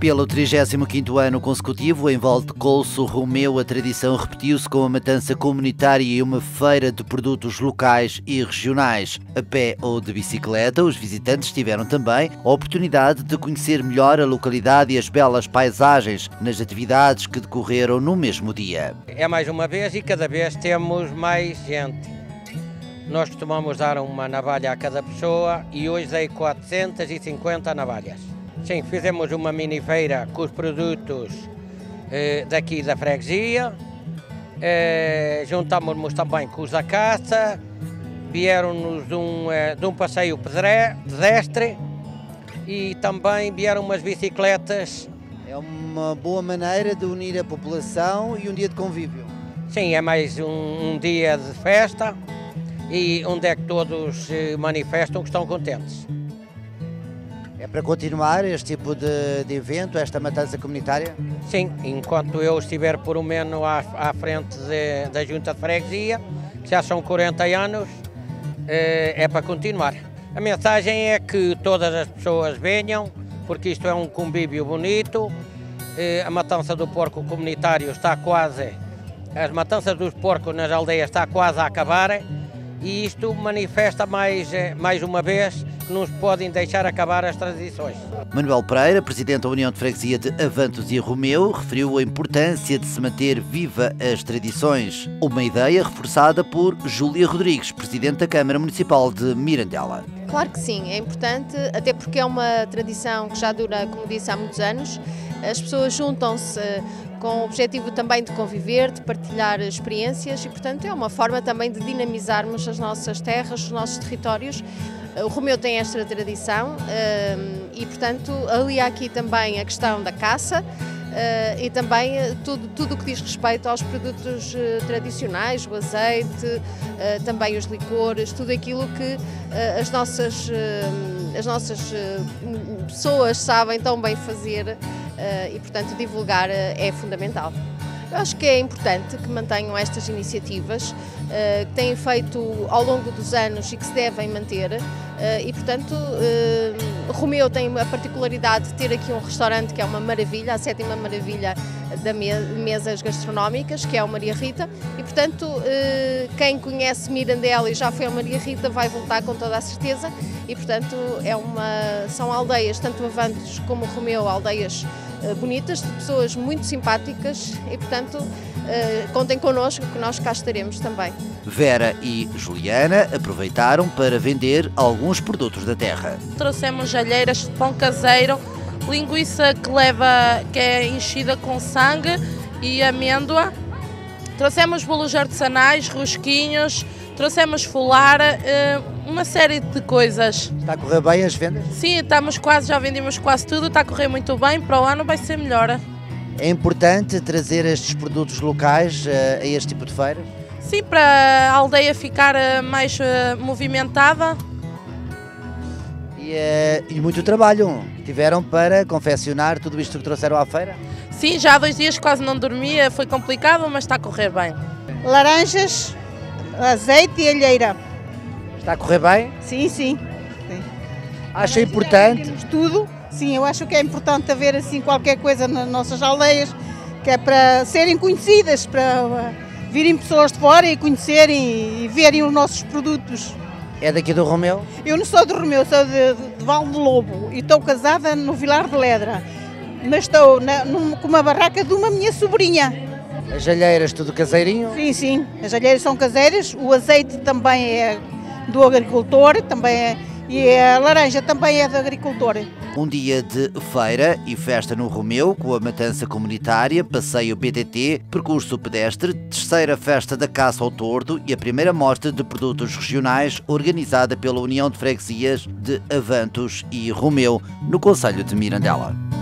Pelo 35º ano consecutivo, em Valdecolso Romeu, a tradição repetiu-se com a matança comunitária e uma feira de produtos locais e regionais. A pé ou de bicicleta, os visitantes tiveram também a oportunidade de conhecer melhor a localidade e as belas paisagens nas atividades que decorreram no mesmo dia. É mais uma vez e cada vez temos mais gente. Nós costumamos dar uma navalha a cada pessoa e hoje dei 450 navalhas. Sim, fizemos uma mini feira com os produtos daqui da freguesia, juntámos-nos também com os da caça, vieram-nos de um passeio pedestre e também vieram umas bicicletas. É uma boa maneira de unir a população e um dia de convívio. Sim, é mais um dia de festa e onde é que todos manifestam que estão contentes. É para continuar este tipo de evento, esta matança comunitária? Sim, enquanto eu estiver por um menos à frente da Junta de Freguesia, que já são 40 anos, é para continuar. A mensagem é que todas as pessoas venham, porque isto é um convívio bonito. A matança do porco comunitário está quase, as matanças dos porcos nas aldeias está quase a acabar e isto manifesta mais uma vez que não se podem deixar acabar as tradições. Manuel Pereira, presidente da União de Freguesia de Avantos e Romeu, referiu a importância de se manter viva as tradições. Uma ideia reforçada por Júlia Rodrigues, presidente da Câmara Municipal de Mirandela. Claro que sim, é importante, até porque é uma tradição que já dura, como disse, há muitos anos. As pessoas juntam-se com o objetivo também de conviver, de partilhar experiências e, portanto, é uma forma também de dinamizarmos as nossas terras, os nossos territórios. O Romeu tem esta tradição e, portanto, alia aqui também a questão da caça e também tudo o que diz respeito aos produtos tradicionais, o azeite, também os licores, tudo aquilo que as nossas pessoas sabem tão bem fazer e, portanto, divulgar é fundamental. Eu acho que é importante que mantenham estas iniciativas que têm feito ao longo dos anos e que se devem manter e, portanto, Romeu tem a particularidade de ter aqui um restaurante que é uma maravilha, a 7ª maravilha das mesas gastronómicas, que é o Maria Rita e, portanto, quem conhece Mirandela e já foi ao Maria Rita vai voltar com toda a certeza e, portanto, são aldeias, tanto Avantos como Romeu, aldeias bonitas, de pessoas muito simpáticas e, portanto, contem connosco que nós cá estaremos também. Vera e Juliana aproveitaram para vender alguns produtos da terra. Trouxemos alheiras de pão caseiro, linguiça que é enchida com sangue e amêndoa. Trouxemos bolos artesanais, rosquinhos, trouxemos folar, uma série de coisas. Está a correr bem as vendas? Sim, já vendemos quase tudo, está a correr muito bem, para o ano vai ser melhor. É importante trazer estes produtos locais a este tipo de feiras? Sim, para a aldeia ficar mais movimentada. E muito trabalho tiveram para confeccionar tudo isto que trouxeram à feira? Sim, já há 2 dias quase não dormia, foi complicado, mas está a correr bem. Laranjas, azeite e alheira. Está a correr bem? Sim, sim. Acha importante? Tudo. Sim, eu acho que é importante haver assim qualquer coisa nas nossas aldeias, que é para serem conhecidas, para virem pessoas de fora e conhecerem e verem os nossos produtos. É daqui do Romeu? Eu não sou de Romeu, sou de Val de Lobo e estou casada no Vilar de Ledra, mas estou com uma barraca de uma minha sobrinha. As alheiras tudo caseirinho? Sim, sim, as alheiras são caseiras, o azeite também é do agricultor, e a laranja também é do agricultor. Um dia de feira e festa no Romeu, com a matança comunitária, passeio BTT, percurso pedestre, terceira festa da caça ao tordo e a primeira mostra de produtos regionais organizada pela União de Freguesias de Avantos e Romeu, no concelho de Mirandela.